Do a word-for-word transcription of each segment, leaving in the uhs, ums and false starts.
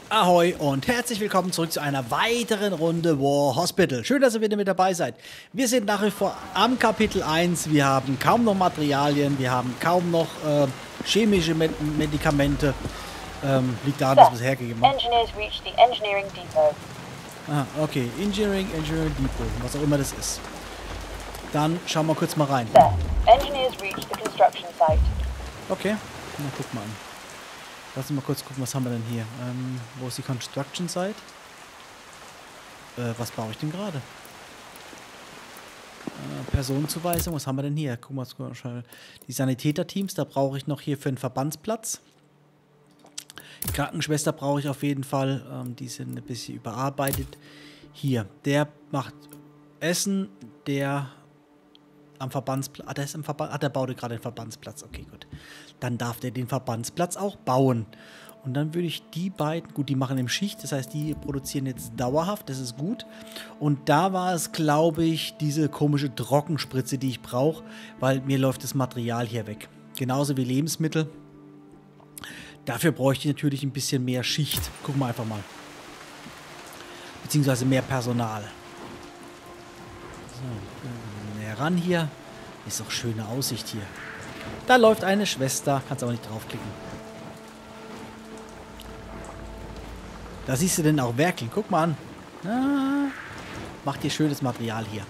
Ahoi und herzlich willkommen zurück zu einer weiteren Runde War Hospital. Schön, dass ihr wieder mit dabei seid. Wir sind nach wie vor am Kapitel eins. Wir haben kaum noch Materialien, wir haben kaum noch äh, chemische Med Medikamente. Ähm, liegt daran, dass wir es hergegeben haben. Engineers reached the engineering depot. Ah, okay. Engineering, Engineering Depot, was auch immer das ist. Dann schauen wir kurz mal rein. Sir, engineers reached the construction site. Okay, na guck mal an. Lass uns mal kurz gucken, was haben wir denn hier? Ähm, wo ist die Construction Site? Äh, was baue ich denn gerade? Äh, Personenzuweisung, was haben wir denn hier? Guck mal, die Sanitäterteams, da brauche ich noch hier für einen Verbandsplatz. Die Krankenschwester brauche ich auf jeden Fall. Ähm, die sind ein bisschen überarbeitet. Hier, der macht Essen, der am Verbandsplatz. Ah, der ist im Verband. Ah, der baut gerade den Verbandsplatz. Okay, gut. Dann darf der den Verbandsplatz auch bauen. Und dann würde ich die beiden, gut, die machen im Schicht, das heißt, die produzieren jetzt dauerhaft, das ist gut. Und da war es, glaube ich, diese komische Trockenspritze, die ich brauche, weil mir läuft das Material hier weg. Genauso wie Lebensmittel. Dafür bräuchte ich natürlich ein bisschen mehr Schicht. Gucken wir einfach mal. Beziehungsweise mehr Personal. So, näher ran hier. Ist doch schöne Aussicht hier. Da läuft eine Schwester. Kannst aber nicht draufklicken. Da siehst du denn auch werkeln. Guck mal an. Ah, macht hier schönes Material hier.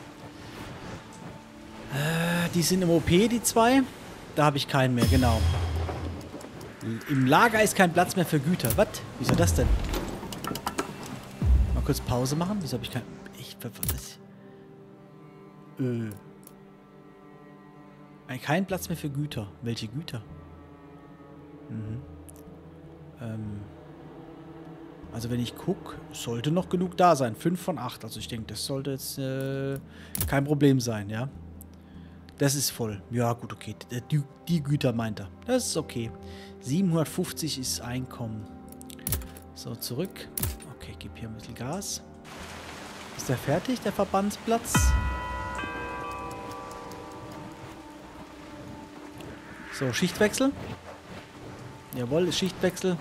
Äh, die sind im O P, die zwei. Da habe ich keinen mehr, genau. Im Lager ist kein Platz mehr für Güter. Was? Wieso das denn? Mal kurz Pause machen. Wieso habe ich kein... Ich... Was? Äh... Kein Platz mehr für Güter. Welche Güter? Mhm. Ähm. Also wenn ich gucke, sollte noch genug da sein. fünf von acht. Also ich denke, das sollte jetzt äh, kein Problem sein, ja. Das ist voll. Ja gut, okay. Die, die Güter meint er. Das ist okay. siebenhundertfünfzig ist Einkommen. So, zurück. Okay, gib hier ein bisschen Gas. Ist der fertig, der Verbandsplatz? So, Schichtwechsel. Jawohl, ist Schichtwechsel.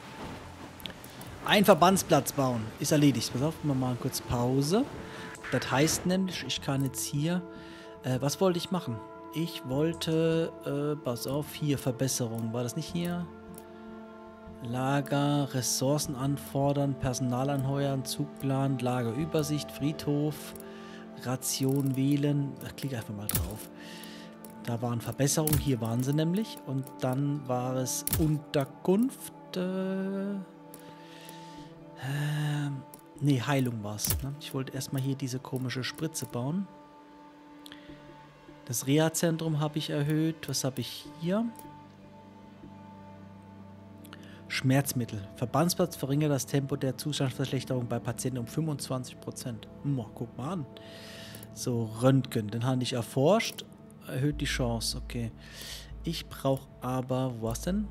Ein Verbandsplatz bauen. Ist erledigt. Pass auf, wir machen kurz Pause. Das heißt nämlich, ich kann jetzt hier... Äh, was wollte ich machen? Ich wollte... Äh, pass auf, hier, Verbesserung. War das nicht hier? Lager, Ressourcen anfordern, Personal anheuern, Zugplan, Lagerübersicht, Friedhof, Ration wählen. Ach, klick einfach mal drauf. Da waren Verbesserungen, hier waren sie nämlich. Und dann war es Unterkunft. Äh, äh, nee, Heilung war es. Ne? Ich wollte erstmal hier diese komische Spritze bauen. Das Reha-Zentrum habe ich erhöht. Was habe ich hier? Schmerzmittel. Verbandsplatz verringert das Tempo der Zustandsverschlechterung bei Patienten um fünfundzwanzig Prozent. Hm, guck mal an. So, Röntgen. Den habe ich erforscht. Erhöht die Chance, okay. Ich brauche aber, wo war's denn?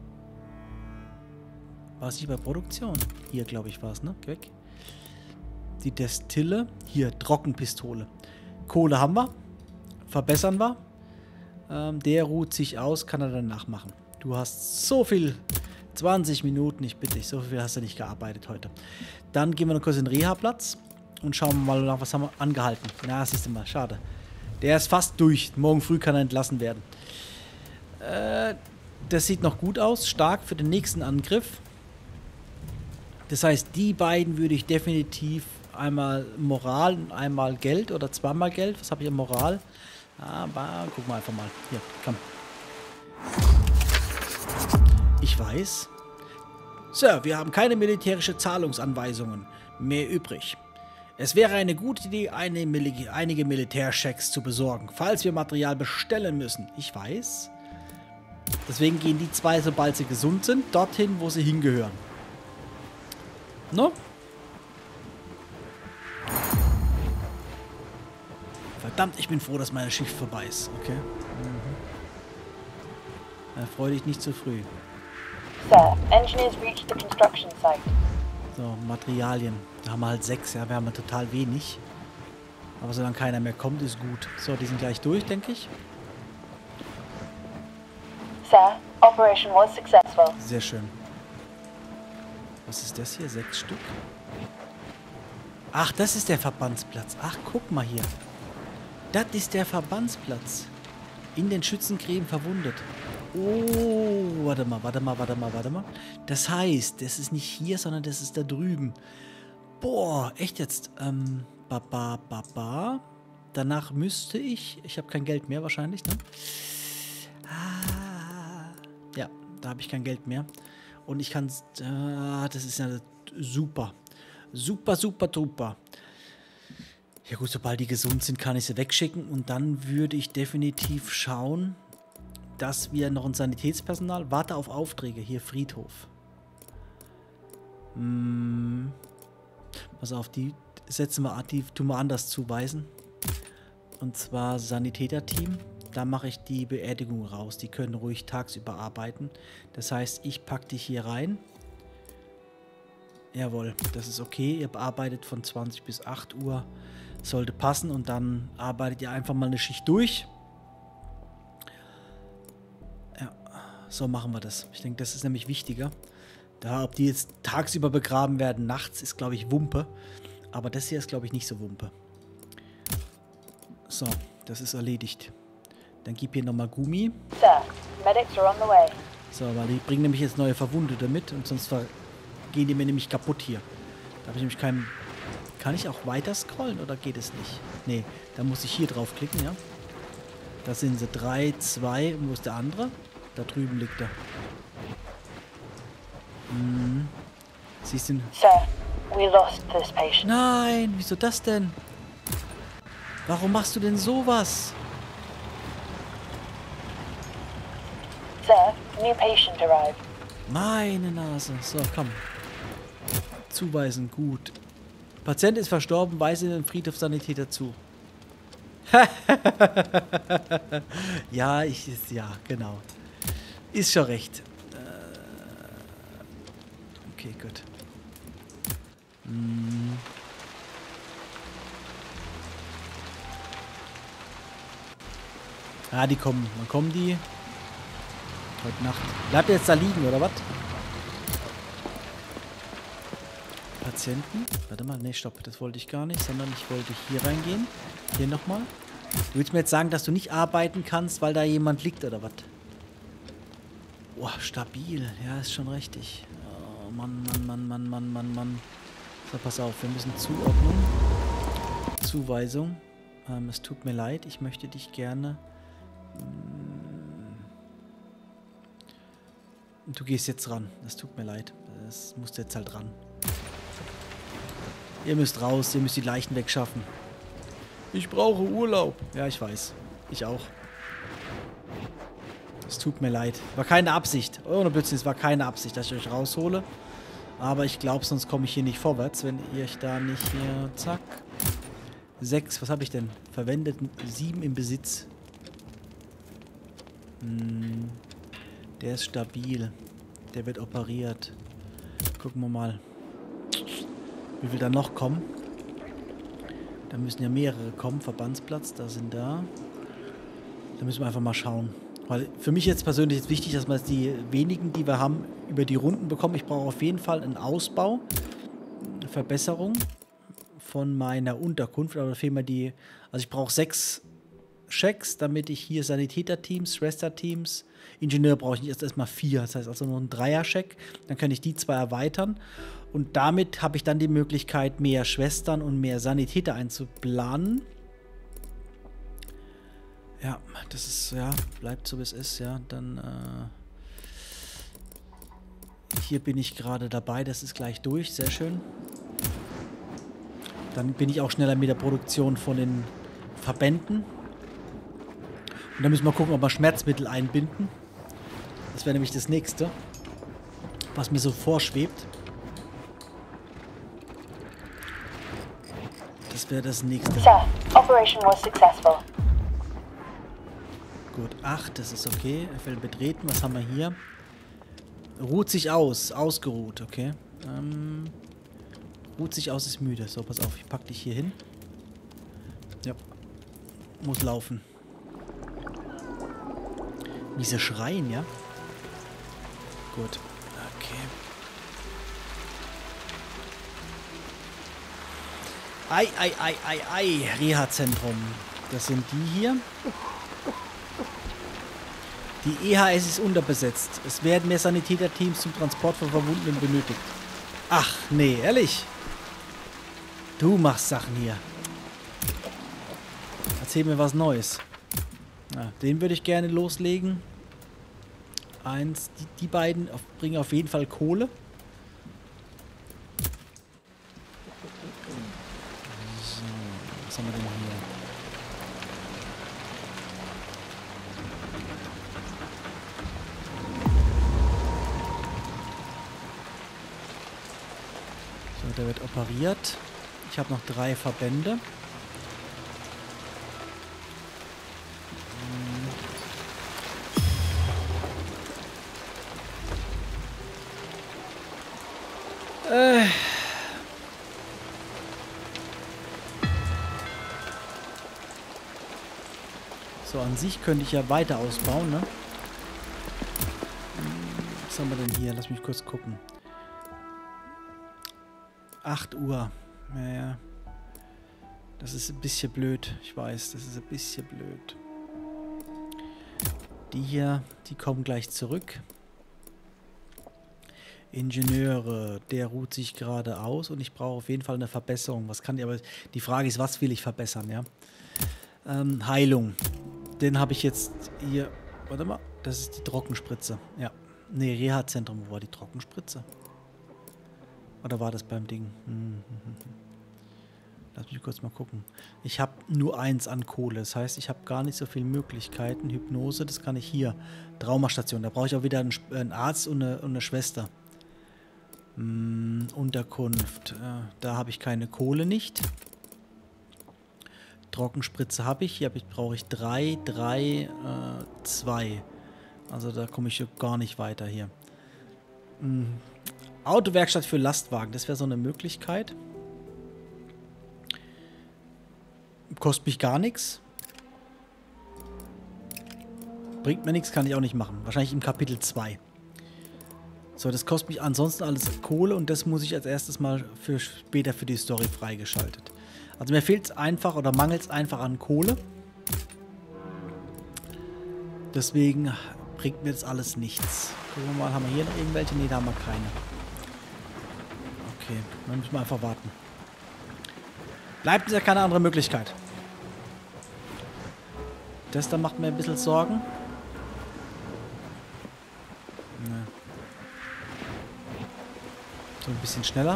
War es nicht bei Produktion? Hier, glaube ich, war es, ne? Geh weg. Die Destille. Hier, Trockenpistole. Kohle haben wir. Verbessern wir. Ähm, der ruht sich aus, kann er dann nachmachen. Du hast so viel... zwanzig Minuten, ich bitte dich. So viel hast du nicht gearbeitet heute. Dann gehen wir noch kurz in den Reha-Platz und schauen mal nach, was haben wir angehalten. Na, siehst du mal, schade. Der ist fast durch. Morgen früh kann er entlassen werden. Äh, das sieht noch gut aus. Stark für den nächsten Angriff. Das heißt, die beiden würde ich definitiv einmal Moral und einmal Geld oder zweimal Geld. Was habe ich an Moral? Aber guck mal einfach mal. Hier, komm. Ich weiß. Sir, wir haben keine militärische Zahlungsanweisungen mehr übrig. Es wäre eine gute Idee, eine Mil einige Militärschecks zu besorgen, falls wir Material bestellen müssen. Ich weiß. Deswegen gehen die zwei, sobald sie gesund sind, dorthin, wo sie hingehören. No? Verdammt, ich bin froh, dass meine Schicht vorbei ist. Okay. Mhm. Ja, freu dich nicht zu früh. Sir, engineers reached the construction site. So, Materialien. Da haben wir halt sechs, ja, wir haben total wenig. Aber solange keiner mehr kommt, ist gut. So, die sind gleich durch, denke ich. Sir, operation was successful. Sehr schön. Was ist das hier? Sechs Stück? Ach, das ist der Verbandsplatz. Ach, guck mal hier. Das ist der Verbandsplatz. In den Schützengräben verwundet. Oh, warte mal, warte mal, warte mal, warte mal. Das heißt, das ist nicht hier, sondern das ist da drüben. Boah, echt jetzt? Ähm, baba, baba. Danach müsste ich... Ich habe kein Geld mehr wahrscheinlich, ne? Ah, ja, da habe ich kein Geld mehr. Und ich kann... Äh, das ist ja super. Super, super, super. Ja gut, sobald die gesund sind, kann ich sie wegschicken. Und dann würde ich definitiv schauen, dass wir noch ein Sanitätspersonal... Warte auf Aufträge. Hier, Friedhof. Hm. Pass auf, die setzen wir, die tun wir anders zuweisen. Und zwar Sanitäterteam. Da mache ich die Beerdigung raus. Die können ruhig tagsüber arbeiten. Das heißt, ich packe dich hier rein. Jawohl, das ist okay. Ihr arbeitet von zwanzig bis acht Uhr. Sollte passen. Und dann arbeitet ihr einfach mal eine Schicht durch. Ja, so machen wir das. Ich denke, das ist nämlich wichtiger. Da, ob die jetzt tagsüber begraben werden, nachts ist, glaube ich, Wumpe. Aber das hier ist, glaube ich, nicht so Wumpe. So, das ist erledigt. Dann gib hier nochmal Gummi. Sir, medics are on the way. So, weil die bringen nämlich jetzt neue Verwundete mit. Und sonst gehen die mir nämlich kaputt hier. Da habe ich nämlich keinen... Kann ich auch weiter scrollen oder geht es nicht? Nee, da muss ich hier drauf klicken, ja. Da sind sie. drei, zwei. Und wo ist der andere? Da drüben liegt er. Hm. Siehst du? Sir, we lost this patient. Nein, wieso das denn? Warum machst du denn sowas? Sir, new patient arrived. Meine Nase. So, komm. Zuweisen, gut. Patient ist verstorben, weise den Friedhof Sanitäter zu. Ja, ich ist ja, genau. Ist schon recht. Okay, gut. Hm. Ah, die kommen. Wann kommen die? Heute Nacht. Bleibt ihr jetzt da liegen, oder was? Patienten? Warte mal, ne, stopp. Das wollte ich gar nicht, sondern ich wollte hier reingehen. Hier nochmal. Du willst mir jetzt sagen, dass du nicht arbeiten kannst, weil da jemand liegt, oder was? Boah, stabil. Ja, ist schon richtig. Oh, Mann, Mann, Mann, Mann, Mann, Mann, Mann. So, pass auf. Wir müssen Zuordnung. Zuweisung. Ähm, es tut mir leid. Ich möchte dich gerne... Du gehst jetzt ran. Das tut mir leid. Das musst du jetzt halt ran. Ihr müsst raus. Ihr müsst die Leichen wegschaffen. Ich brauche Urlaub. Ja, ich weiß. Ich auch. Es tut mir leid. War keine Absicht. Ohne Blödsinn, es war keine Absicht, dass ich euch raushole. Aber ich glaube, sonst komme ich hier nicht vorwärts, wenn ihr euch da nicht hier... Zack. Sechs. Was habe ich denn? Verwendet. Sieben im Besitz. Hm. Der ist stabil. Der wird operiert. Gucken wir mal. Wie viel da noch kommen? Da müssen ja mehrere kommen. Verbandsplatz, da sind da. Da müssen wir einfach mal schauen. Weil für mich jetzt persönlich ist wichtig, dass wir jetzt die wenigen, die wir haben, über die Runden bekommen. Ich brauche auf jeden Fall einen Ausbau. Eine Verbesserung von meiner Unterkunft. Aber da fehlen mir die... Also ich brauche sechs Checks, damit ich hier Sanitäterteams, Schwesterteams... Ingenieur brauche ich nicht, erst erstmal vier. Das heißt also nur ein Dreier-Check. Dann kann ich die zwei erweitern. Und damit habe ich dann die Möglichkeit, mehr Schwestern und mehr Sanitäter einzuplanen. Ja, das ist, ja, bleibt so wie es ist, ja. Dann, äh, hier bin ich gerade dabei, das ist gleich durch, sehr schön. Dann bin ich auch schneller mit der Produktion von den Verbänden. Und dann müssen wir gucken, ob wir Schmerzmittel einbinden. Das wäre nämlich das Nächste, was mir so vorschwebt. Das wäre das Nächste. Sir, operation was successful. Gut, acht, das ist okay. Er fällt betreten. Was haben wir hier? Ruht sich aus. Ausgeruht, okay. Ähm, ruht sich aus, ist müde. So, pass auf, ich pack dich hier hin. Ja. Muss laufen. Wie sie schreien, ja? Gut. Okay. Ei, ei, ei, ei, ei. Reha-Zentrum. Das sind die hier. Die E H S ist unterbesetzt. Es werden mehr Sanitäterteams zum Transport von Verwundeten benötigt. Ach, nee, ehrlich. Du machst Sachen hier. Erzähl mir was Neues. Ja, den würde ich gerne loslegen. Eins, die, die beiden auf, bringen auf jeden Fall Kohle. So, was haben wir denn hier? So, der wird operiert. Ich habe noch drei Verbände. Äh. So, an sich könnte ich ja weiter ausbauen, ne? Was haben wir denn hier? Lass mich kurz gucken. acht Uhr. Naja. Das ist ein bisschen blöd. Ich weiß, das ist ein bisschen blöd. Die hier, die kommen gleich zurück. Ingenieure, der ruht sich gerade aus und ich brauche auf jeden Fall eine Verbesserung. Was kann ich, aber die Frage ist, was will ich verbessern, ja? Ähm, Heilung. Den habe ich jetzt hier. Warte mal, das ist die Trockenspritze. Ja. Ne, Reha-Zentrum, wo war die Trockenspritze? Oder war das beim Ding? Hm, hm, hm. Lass mich kurz mal gucken. Ich habe nur eins an Kohle. Das heißt, ich habe gar nicht so viele Möglichkeiten. Hypnose, das kann ich hier. Traumastation, da brauche ich auch wieder einen, einen Arzt und eine, und eine Schwester. Hm, Unterkunft. Äh, da habe ich keine Kohle nicht. Trockenspritze habe ich. Hier hab ich, brauche ich drei, drei, äh, zwei. Also da komme ich gar nicht weiter hier. Hm. Autowerkstatt für Lastwagen. Das wäre so eine Möglichkeit. Kostet mich gar nichts. Bringt mir nichts, kann ich auch nicht machen. Wahrscheinlich im Kapitel zwei. So, das kostet mich ansonsten alles Kohle und das muss ich als erstes mal für später für die Story freigeschaltet. Also mir fehlt es einfach oder mangelt es einfach an Kohle. Deswegen bringt mir das alles nichts. Gucken wir mal, haben wir hier noch irgendwelche? Ne, da haben wir keine. Okay, dann müssen wir einfach warten. Bleibt uns ja keine andere Möglichkeit. Das da macht mir ein bisschen Sorgen. Ne. So ein bisschen schneller.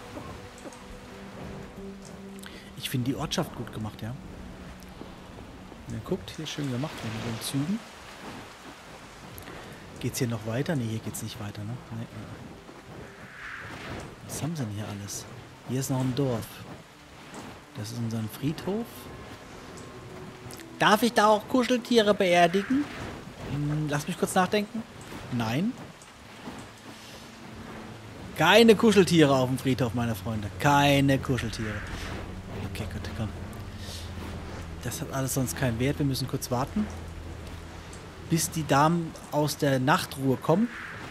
Ich finde die Ortschaft gut gemacht, ja. Ja, guckt, hier schön gemacht mit den Zügen. Geht's hier noch weiter? Ne, hier geht's nicht weiter, ne? Nee. Was haben sie denn hier alles? Hier ist noch ein Dorf. Das ist unser Friedhof. Darf ich da auch Kuscheltiere beerdigen? Hm, lass mich kurz nachdenken. Nein. Keine Kuscheltiere auf dem Friedhof, meine Freunde. Keine Kuscheltiere. Okay, gut, komm. Das hat alles sonst keinen Wert. Wir müssen kurz warten, bis die Damen aus der Nachtruhe kommen.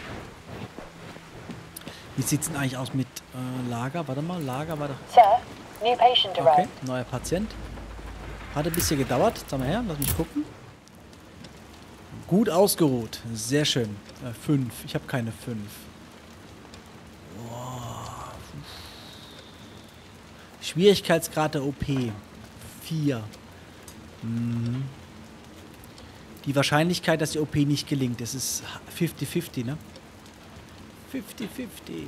Wie sieht es denn eigentlich aus mit äh, Lager? Warte mal, Lager war doch... Sir, new patient Okay, arrived. neuer Patient. Hat ein bisschen gedauert. Sag mal her, lass mich gucken. Gut ausgeruht. Sehr schön. Äh, fünf. Ich habe keine fünf. Wow. Schwierigkeitsgrad der O P. vier. Mhm. Die Wahrscheinlichkeit, dass die O P nicht gelingt, das ist fünfzig fünfzig, ne? fünfzig fünfzig.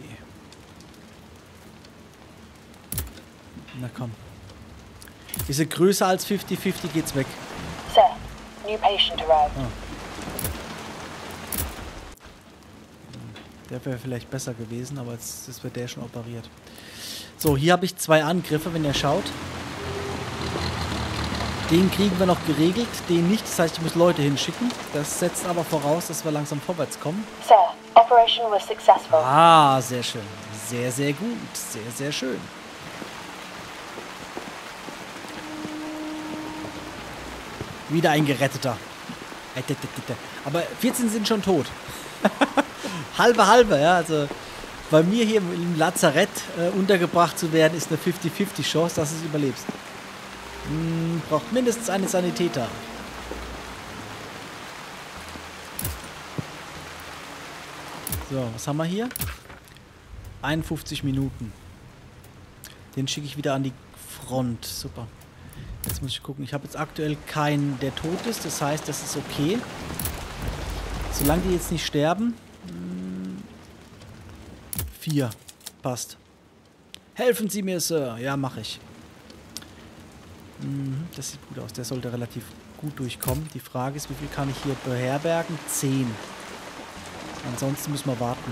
Na komm. Ist sie größer als fünfzig fünfzig, geht's weg. Sir, new patient arrived. Ah. Der wäre vielleicht besser gewesen, aber jetzt, jetzt wird der schon operiert. So, hier habe ich zwei Angriffe, wenn ihr schaut. Den kriegen wir noch geregelt, den nicht. Das heißt, ich muss Leute hinschicken. Das setzt aber voraus, dass wir langsam vorwärts kommen. Sir, operation was successful. Ah, sehr schön. Sehr, sehr gut. Sehr, sehr schön. Wieder ein Geretteter. Aber vierzehn sind schon tot. halbe, halbe, ja. Also bei mir hier im Lazarett äh, untergebracht zu werden, ist eine fünfzig fünfzig Chance, dass du es überlebst. Hm, braucht mindestens eine Sanitäter. So, was haben wir hier? einundfünfzig Minuten. Den schicke ich wieder an die Front. Super. Jetzt muss ich gucken. Ich habe jetzt aktuell keinen, der tot ist. Das heißt, das ist okay. Solange die jetzt nicht sterben. Hm, vier. Passt. Helfen Sie mir, Sir. Ja, mache ich. Mhm, das sieht gut aus. Der sollte relativ gut durchkommen. Die Frage ist, wie viel kann ich hier beherbergen? Zehn. Ansonsten müssen wir warten.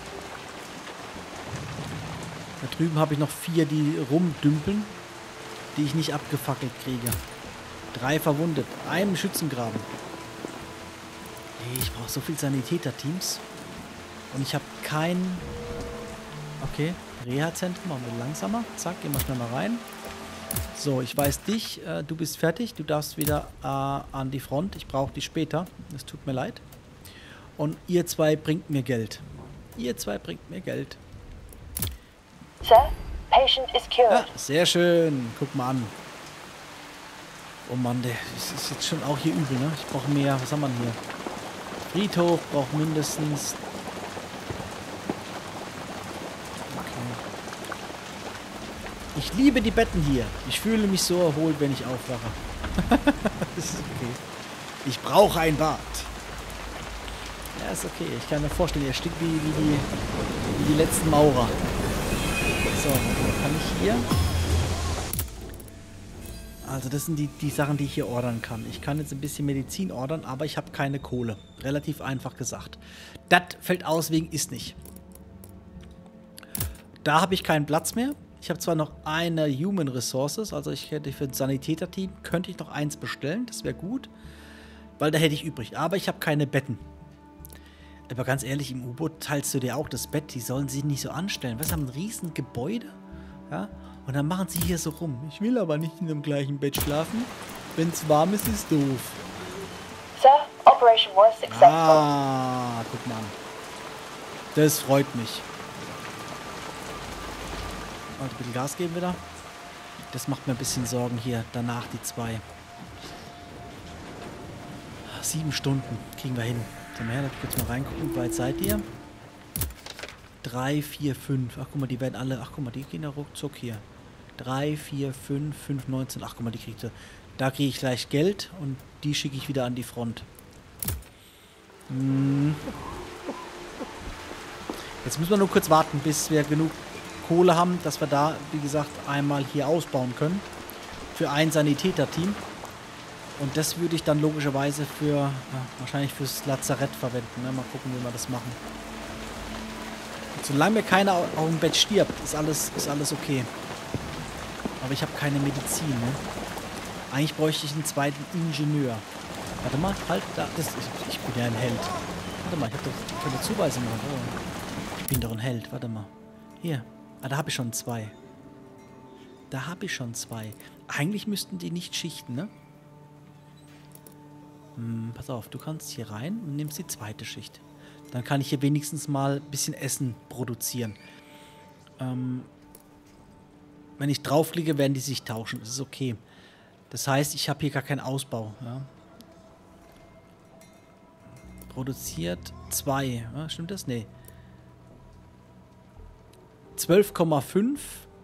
Da drüben habe ich noch vier, die rumdümpeln, die ich nicht abgefackelt kriege. Drei verwundet. Einem Schützengraben. Hey, ich brauche so viel Sanitäter-Teams. Und ich habe kein... Okay, Reha-Zentrum. Machen wir langsamer. Zack, gehen wir schnell mal rein. So, ich weiß dich. Äh, du bist fertig. Du darfst wieder äh, an die Front. Ich brauche dich später. Es tut mir leid. Und ihr zwei bringt mir Geld. Ihr zwei bringt mir Geld. Sir, patient is cured. Ja, sehr schön. Guck mal an. Oh Mann, der ist, ist jetzt schon auch hier übel, ne? Ich brauche mehr. Was haben wir denn hier? Friedhof braucht mindestens... Okay. Ich liebe die Betten hier. Ich fühle mich so erholt, wenn ich aufwache. Das ist okay. Ich brauche ein Bad. Ja, ist okay. Ich kann mir vorstellen, er stinkt wie, wie, die, wie die letzten Maurer. So, kann ich hier... Also das sind die, die Sachen, die ich hier ordern kann. Ich kann jetzt ein bisschen Medizin ordern, aber ich habe keine Kohle. Relativ einfach gesagt. Das fällt aus wegen ist nicht. Da habe ich keinen Platz mehr. Ich habe zwar noch eine Human Resources, also ich hätte für ein Sanitäter-Team, könnte ich noch eins bestellen, das wäre gut. Weil da hätte ich übrig. Aber ich habe keine Betten. Aber ganz ehrlich, im U-Boot teilst du dir auch das Bett. Die sollen sich nicht so anstellen. Was haben ein riesen Gebäude? Ja? Und dann machen sie hier so rum. Ich will aber nicht in dem gleichen Bett schlafen. Wenn es warm ist, ist doof. Sir, operation was successful. Ah, guck mal an. Das freut mich. Mal ein bisschen Gas geben wieder. Das macht mir ein bisschen Sorgen hier. Danach die zwei. Sieben Stunden kriegen wir hin. So, mal her, da kurz mal reingucken. Wie weit seid ihr? Drei, vier, fünf. Ach, guck mal, die werden alle... Ach, guck mal, die gehen ja ruckzuck hier. Drei, vier, fünf, fünf, neunzehn. Ach, guck mal, die kriegt ihr. Da kriege ich gleich Geld und die schicke ich wieder an die Front. Hm. Jetzt müssen wir nur kurz warten, bis wir genug Kohle haben, dass wir da, wie gesagt, einmal hier ausbauen können. Für ein Sanitäter-Team. Und das würde ich dann logischerweise für, ja, wahrscheinlich fürs Lazarett verwenden. Ne? Mal gucken, wie wir das machen. Und solange mir keiner auf dem Bett stirbt, ist alles, ist alles okay. Aber ich habe keine Medizin, ne? Eigentlich bräuchte ich einen zweiten Ingenieur. Warte mal, halt, da, das, ich, ich bin ja ein Held. Warte mal, ich habe doch keine Zuweisung machen. Oh. Ich bin doch ein Held, warte mal. Hier, ah, da habe ich schon zwei. Da habe ich schon zwei. Eigentlich müssten die nicht schichten, ne? Hm, pass auf, du kannst hier rein und nimmst die zweite Schicht. Dann kann ich hier wenigstens mal ein bisschen Essen produzieren. Ähm, wenn ich draufklicke, werden die sich tauschen. Das ist okay. Das heißt, ich habe hier gar keinen Ausbau. Ja. Produziert zwei. Ja, stimmt das? Nee. zwölf Komma fünf.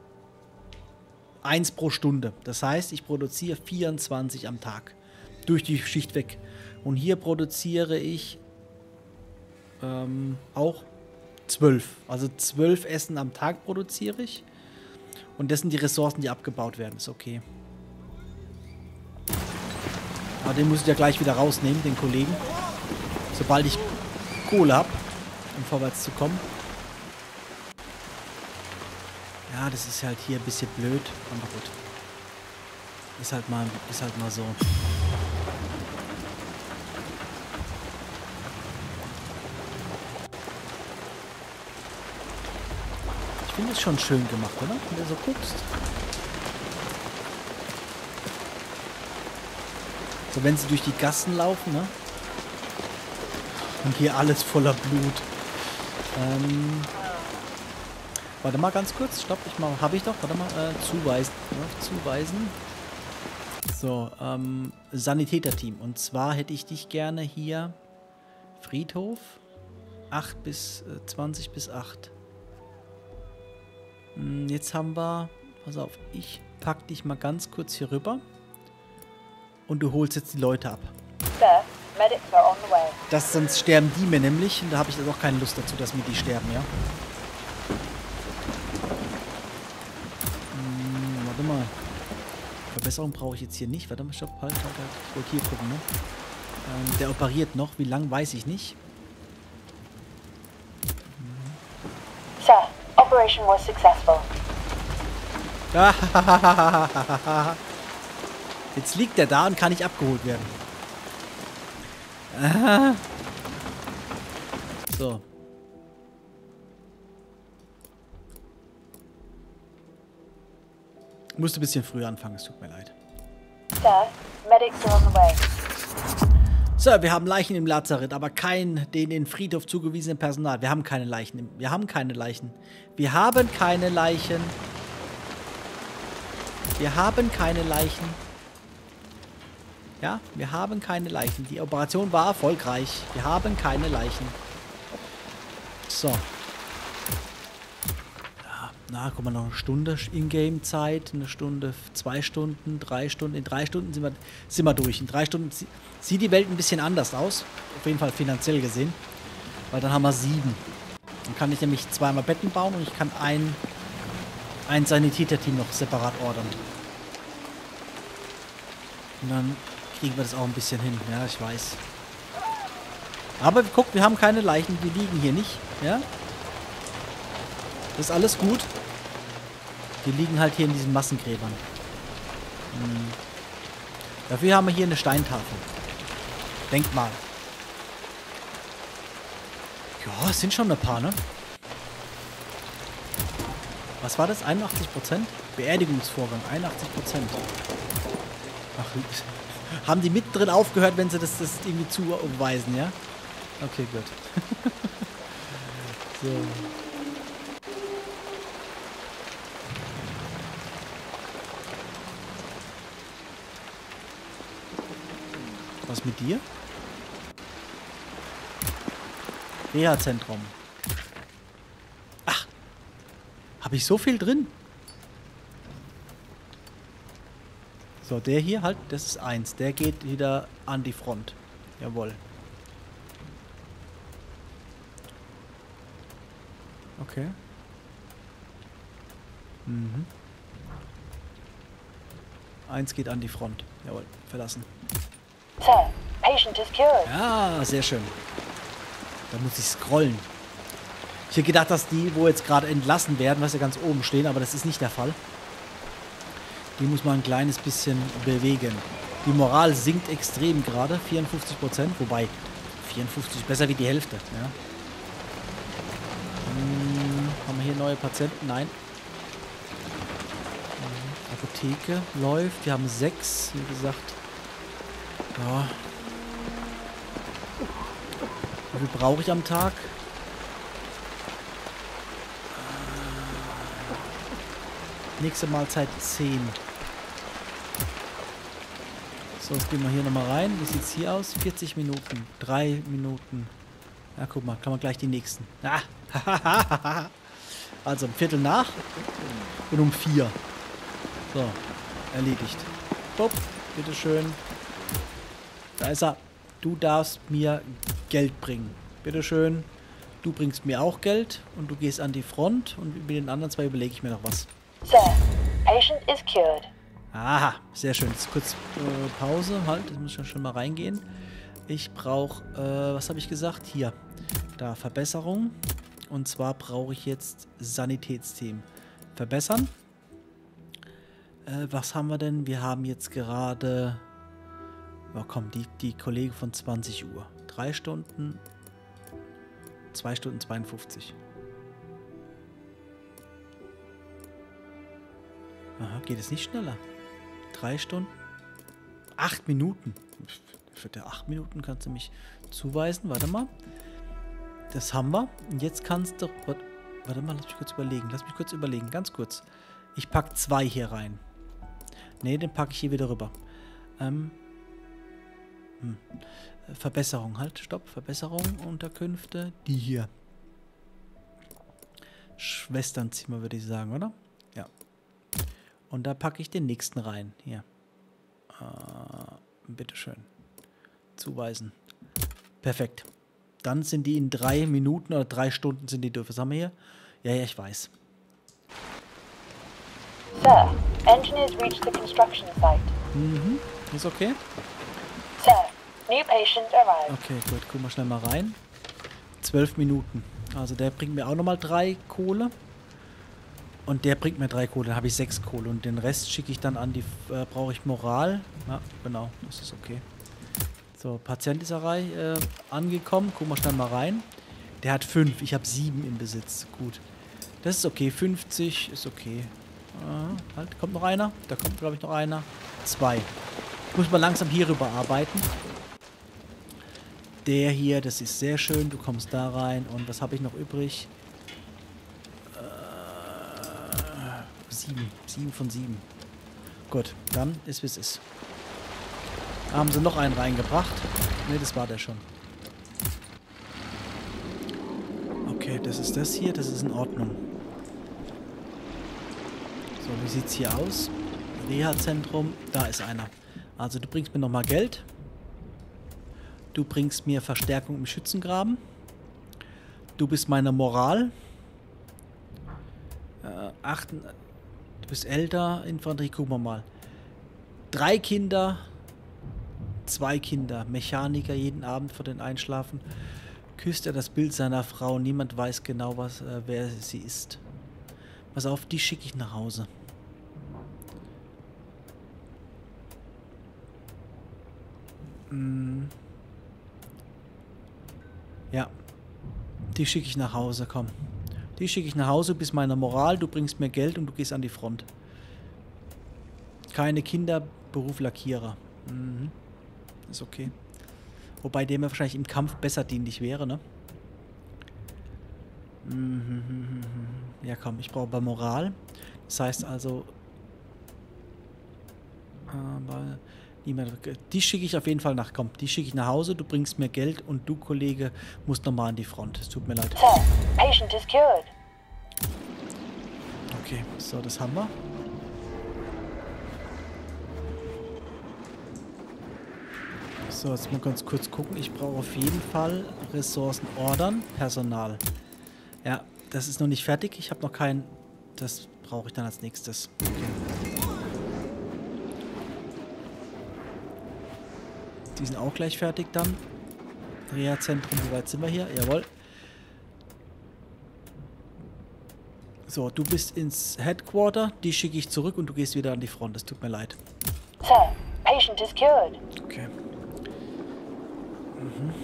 eins pro Stunde. Das heißt, ich produziere vierundzwanzig am Tag. Durch die Schicht weg. Und hier produziere ich ähm, auch zwölf. Also zwölf Essen am Tag produziere ich. Und das sind die Ressourcen, die abgebaut werden. Ist okay. Aber den muss ich ja gleich wieder rausnehmen, den Kollegen. Sobald ich Kohle habe, um vorwärts zu kommen. Ja, das ist halt hier ein bisschen blöd. Aber gut. Ist halt mal, ist halt mal so. Ich finde es schon schön gemacht, oder? Wenn du so guckst. So, wenn sie durch die Gassen laufen, ne? Und hier alles voller Blut. Ähm, Warte mal ganz kurz. Stopp, ich mal. Habe ich doch. Warte mal. Äh, zuweisen. Ja, zuweisen. So, ähm, Sanitäterteam. Und zwar hätte ich dich gerne hier. Friedhof. acht bis äh, zwanzig bis acht. Hm, jetzt haben wir. Pass auf, ich pack dich mal ganz kurz hier rüber. Und du holst jetzt die Leute ab. Sir, medics are on the way. Das, sonst sterben die mir nämlich. Und da habe ich jetzt auch keine Lust dazu, dass mir die sterben, ja. Hm, warte mal. Verbesserung brauche ich jetzt hier nicht. Warte mal, stopp, halt, halt, halt. Ich wollte hier gucken, ne? Ähm, der operiert noch. Wie lang, weiß ich nicht. Sir, operation was successful. Jetzt liegt er da und kann nicht abgeholt werden. Ah. So. Musste ein bisschen früher anfangen, es tut mir leid. Sir, medics are on the way. Sir, wir haben Leichen im Lazarett, aber kein den in Friedhof zugewiesenen Personal. Wir haben keine Leichen. Wir haben keine Leichen. Wir haben keine Leichen. Wir haben keine Leichen. Ja, wir haben keine Leichen. Die Operation war erfolgreich. Wir haben keine Leichen. So. Ja, na, guck mal, noch eine Stunde Ingame-Zeit. Eine Stunde, zwei Stunden, drei Stunden. In drei Stunden sind wir, sind wir durch. In drei Stunden sieht die Welt ein bisschen anders aus. Auf jeden Fall finanziell gesehen. Weil dann haben wir sieben. Dann kann ich nämlich zweimal Betten bauen und ich kann ein, ein Sanitäterteam noch separat ordern. Und dann kriegen wir das auch ein bisschen hin. Ja, ich weiß. Aber guck, wir haben keine Leichen. Die liegen hier nicht. Ja. Das ist alles gut. Die liegen halt hier in diesen Massengräbern. Hm. Dafür haben wir hier eine Steintafel. Denkmal. Ja, es sind schon ein paar, ne? Was war das? einundachtzig Prozent? Beerdigungsvorgang. einundachtzig Prozent. Ach, haben die mittendrin aufgehört, wenn sie das, das irgendwie zuweisen, ja? Okay, gut. So. Was mit dir? Reha-Zentrum. Ach. Habe ich so viel drin? So, der hier halt, das ist eins. Der geht wieder an die Front. Jawohl. Okay. Mhm. Eins geht an die Front. Jawohl, verlassen. Sir, patient is cured. Ja, sehr schön. Da muss ich scrollen. Ich hätte gedacht, dass die, wo jetzt gerade entlassen werden, was ja ganz oben stehen, aber das ist nicht der Fall. Die muss man ein kleines bisschen bewegen. Die Moral sinkt extrem gerade, vierundfünfzig Prozent, wobei vierundfünfzig ist besser wie die Hälfte. Ja. Hm, haben wir hier neue Patienten? Nein. Apotheke läuft. Wir haben sechs, wie gesagt. Ja. Wie viel brauche ich am Tag? Nächste Mahlzeit zehn. So, jetzt gehen wir hier nochmal rein. Wie sieht es hier aus? vierzig Minuten. drei Minuten. Ja, guck mal, kann man gleich die nächsten. Ah. Also um Viertel nach und um vier. So, erledigt. Hopp, bitteschön. Da ist er. Du darfst mir Geld bringen. Bitteschön. Du bringst mir auch Geld und du gehst an die Front und mit den anderen zwei überlege ich mir noch was. Sir, patient is cured. Aha, sehr schön. Jetzt kurz äh, Pause. Halt, das muss ich schon mal reingehen. Ich brauche, äh, was habe ich gesagt? Hier, da, Verbesserung. Und zwar brauche ich jetzt Sanitätsteam. Verbessern. Äh, was haben wir denn? Wir haben jetzt gerade... Oh, komm, die, die Kollege von zwanzig Uhr. Drei Stunden. Zwei Stunden zweiundfünfzig. Aha, geht es nicht schneller? Drei Stunden? Acht Minuten. Für der acht Minuten kannst du mich zuweisen. Warte mal. Das haben wir. Und jetzt kannst du... Warte mal, lass mich kurz überlegen. Lass mich kurz überlegen, ganz kurz. Ich packe zwei hier rein. Ne, den packe ich hier wieder rüber. Ähm. Hm. Verbesserung, halt, stopp. Verbesserung, Unterkünfte. Die hier. Schwesternzimmer, würde ich sagen, oder? Ja. Und da packe ich den nächsten rein. Hier. Äh, bitteschön. Zuweisen. Perfekt. Dann sind die in drei Minuten oder drei Stunden sind die durch. Was haben wir hier? Ja, ja, ich weiß. Sir, engineers reached the construction site. Mhm. Ist okay? Sir, new patient arrived. Okay, gut. Gucken wir schnell mal rein. Zwölf Minuten. Also der bringt mir auch nochmal drei Kohle. Und der bringt mir drei Kohle. Dann habe ich sechs Kohle. Und den Rest schicke ich dann an die... Äh, brauche ich Moral. Ja, genau. Das ist okay. So, Patient ist erreich, äh, angekommen. Gucken wir schnell mal rein. Der hat fünf. Ich habe sieben im Besitz. Gut. Das ist okay. fünfzig ist okay. Äh, halt, kommt noch einer? Da kommt, glaube ich, noch einer. Zwei. Ich muss mal langsam hier rüber arbeiten. Der hier, das ist sehr schön. Du kommst da rein. Und was habe ich noch übrig? Äh, sieben. Sieben von sieben. Gut, dann ist wie es ist. Haben sie noch einen reingebracht? Ne, das war der schon. Okay, das ist das hier. Das ist in Ordnung. So, wie sieht es hier aus? Reha-Zentrum. Da ist einer. Also du bringst mir nochmal Geld. Du bringst mir Verstärkung im Schützengraben. Du bist meine Moral. Äh, achten, du bist älter. Infanterie, gucken wir mal. Drei Kinder. Zwei Kinder. Mechaniker jeden Abend vor den Einschlafen. Küsst er das Bild seiner Frau. Niemand weiß genau, was, äh, wer sie ist. Pass auf, die schicke ich nach Hause. Hm. Ja. Die schicke ich nach Hause, komm. Die schicke ich nach Hause, bis meine Moral. Du bringst mir Geld und du gehst an die Front. Keine Kinder, Beruf Lackierer. Mhm. Ist okay. Wobei der mir wahrscheinlich im Kampf besser dienlich wäre, ne? Mhm. Ja, komm, ich brauche aber Moral. Das heißt also... Aber niemand, die schicke ich auf jeden Fall nach... Komm, die schicke ich nach Hause, du bringst mir Geld und du, Kollege, musst nochmal an die Front. Es tut mir leid. Sir, patient is cured. Okay, so, das haben wir. So, jetzt mal ganz kurz gucken. Ich brauche auf jeden Fall Ressourcen ordern. Personal. Ja, das ist noch nicht fertig. Ich habe noch kein... Das brauche ich dann als nächstes. Okay. Die sind auch gleich fertig dann. Reha-Zentrum, wie weit sind wir hier? Jawohl. So, du bist ins Headquarter. Die schicke ich zurück und du gehst wieder an die Front. Das tut mir leid. Sir, patient is cured. Okay. Mhm.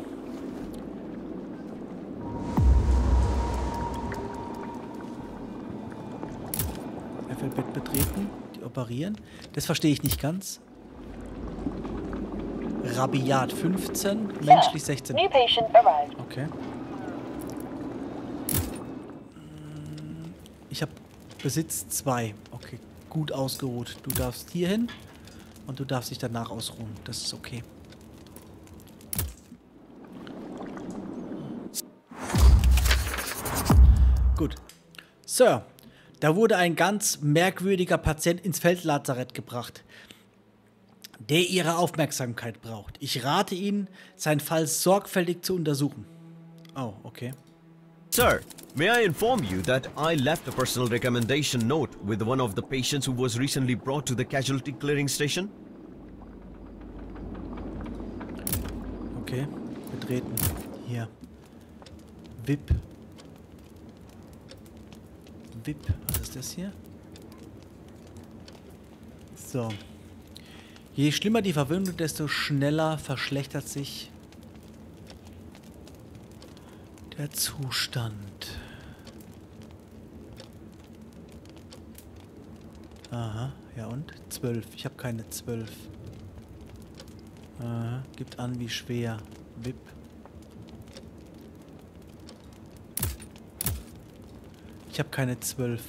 F L-Bett betreten. Die operieren. Das verstehe ich nicht ganz. Rabiat fünfzehn, menschlich sechzehn. New patient arrived. Okay. Ich habe Besitz zwei. Okay, gut ausgeruht. Du darfst hier hin und du darfst dich danach ausruhen. Das ist okay. Gut. Sir, da wurde ein ganz merkwürdiger Patient ins Feldlazarett gebracht, der Ihre Aufmerksamkeit braucht. Ich rate Ihnen, seinen Fall sorgfältig zu untersuchen. Oh, okay. Sir, may I inform you that I left a personal recommendation note with one of the patients who was recently brought to the casualty clearing station? Okay, betreten. Hier. V I P. V I P, was ist das hier? So. Je schlimmer die Verwundung, desto schneller verschlechtert sich der Zustand. Aha, ja und? zwölf. Ich habe keine zwölf. Aha, gibt an, wie schwer. V I P. Ich habe keine zwölf.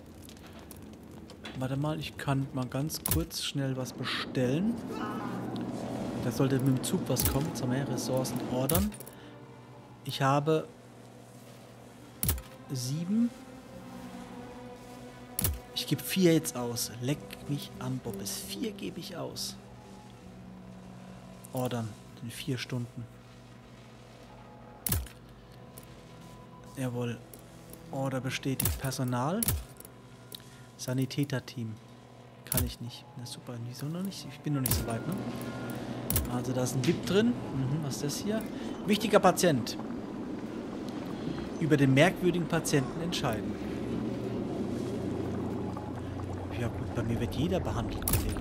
Warte mal, ich kann mal ganz kurz schnell was bestellen. Da sollte mit dem Zug was kommen. Jetzt haben wir Ressourcen ordern. Ich habe sieben. Ich gebe vier jetzt aus. Leck mich am Bobbes. Vier gebe ich aus. Ordern. In vier Stunden. Jawohl. Order bestätigt. Personal. Sanitäterteam. Kann ich nicht. Na super. Wieso noch nicht? Ich bin noch nicht so weit, ne? Also da ist ein V I P drin. Mhm, was ist das hier? Wichtiger Patient. Über den merkwürdigen Patienten entscheiden. Ja gut, bei mir wird jeder behandelt, Kollege.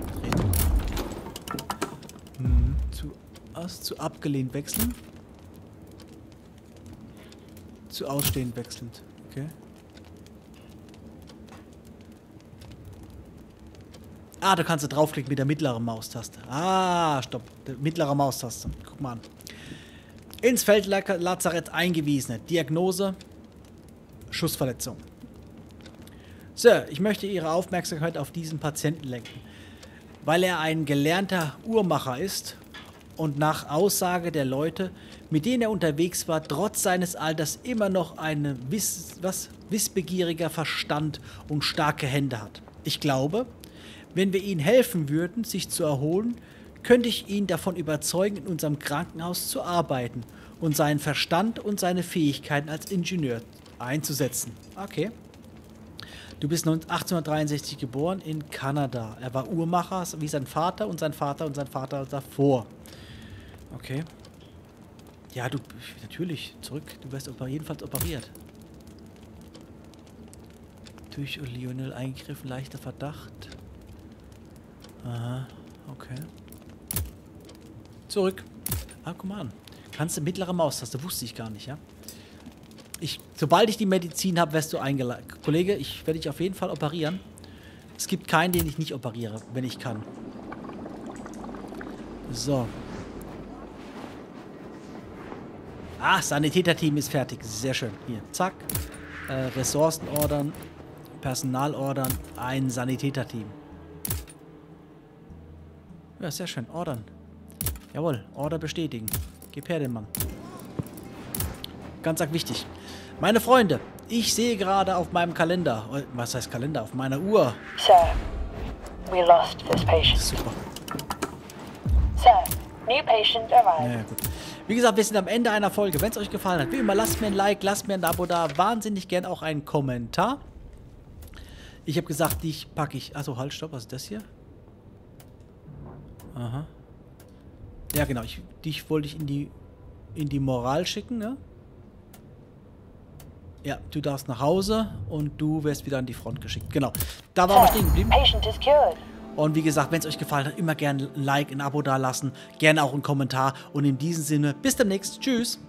Hm, zu, aus, zu abgelehnt wechseln. Zu ausstehend wechselnd. Okay. Ah, da kannst du draufklicken mit der mittleren Maustaste. Ah, stopp. Der mittlere Maustaste. Guck mal an. Ins Feldlazarett eingewiesene. Diagnose. Schussverletzung. Sir, ich möchte Ihre Aufmerksamkeit auf diesen Patienten lenken. Weil er ein gelernter Uhrmacher ist und nach Aussage der Leute, mit denen er unterwegs war, trotz seines Alters immer noch ein wiss, was, wissbegieriger Verstand und starke Hände hat. Ich glaube, wenn wir ihm helfen würden, sich zu erholen, könnte ich ihn davon überzeugen, in unserem Krankenhaus zu arbeiten und seinen Verstand und seine Fähigkeiten als Ingenieur einzusetzen. Okay. Du bist achtzehnhundertdreiundsechzig geboren in Kanada. Er war Uhrmacher, wie sein Vater und sein Vater und sein Vater davor. Okay. Ja, du, natürlich, zurück. Du wirst jedenfalls operiert. Durch Lionel eingegriffen, leichter Verdacht. Aha, okay. Zurück. Ah, guck mal an. Kannst du mittlere Maustaste, wusste ich gar nicht, ja? Ich, sobald ich die Medizin habe, wirst du eingeladen. Kollege, ich werde dich auf jeden Fall operieren. Es gibt keinen, den ich nicht operiere, wenn ich kann. So. Ah, Sanitäterteam ist fertig. Sehr schön. Hier, zack. Äh, Ressourcen ordern. Personal ordern. Ein Sanitäterteam. Ja, sehr schön. Ordern. Jawohl. Order bestätigen. Gib her den Mann. Ganz arg wichtig. Meine Freunde, ich sehe gerade auf meinem Kalender, was heißt Kalender, auf meiner Uhr. Sir, we lost this patient. Super. Sir, new patient arrived. Ja, gut. Wie gesagt, wir sind am Ende einer Folge. Wenn es euch gefallen hat, wie immer, lasst mir ein Like, lasst mir ein Abo da. Wahnsinnig gern auch einen Kommentar. Ich habe gesagt, dich packe ich... Achso, halt, stopp, was ist das hier? Aha. Ja, genau. Ich, dich wollte ich in die, in die Moral schicken, ne? Ja, du darfst nach Hause und du wirst wieder an die Front geschickt. Genau. Da waren wir stehen geblieben. Patient is cured. Und wie gesagt, wenn es euch gefallen hat, immer gerne ein Like, ein Abo da lassen. Gerne auch einen Kommentar. Und in diesem Sinne, bis demnächst. Tschüss.